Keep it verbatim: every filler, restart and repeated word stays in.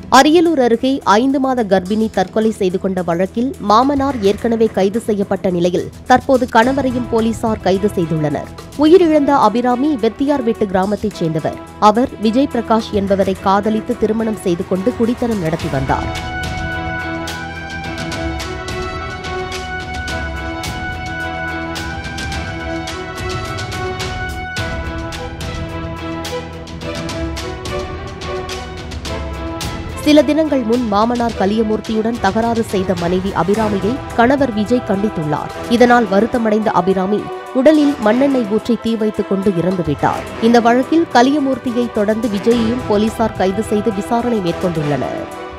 அரியலூர் அருகே ஐந்து மாத கர்ப்பிணி தற்கொலை செய்து கொண்ட வழக்கில் மாமனார் ஏற்கனவே கைது செய்யப்பட்ட நிலையில் தற்போது கணவரையும் போலீசார் கைது செய்துள்ளனர். உயிரிழந்த அபிராமி வெத்தியார்வெட்டு கிராமத்தைச் சேர்ந்தவர். அவர் விஜய் பிரகாஷ் என்பவரை காதலித்து திருமணம் செய்து கொண்டு குடித்தனம் நடத்தி வந்தார். சில தினங்கள் முன் மாமனார் கலியமூர்த்தியுடன் தகராறு செய்த மனைவி அபிராமியை கணவர் விஜய் கண்டித்துள்ளார். இதனால் வருத்தமடைந்த அபிராமி உடலில் மண்ணெண்ணெய் ஊற்றி தீ வைத்துக் கொண்டு இறந்துவிட்டார். இந்த வழக்கில் கலியமூர்த்தியை தொடர்ந்து விஜயையும் போலீசார் கைது செய்து விசாரணை மேற்கொண்டுள்ளனர்.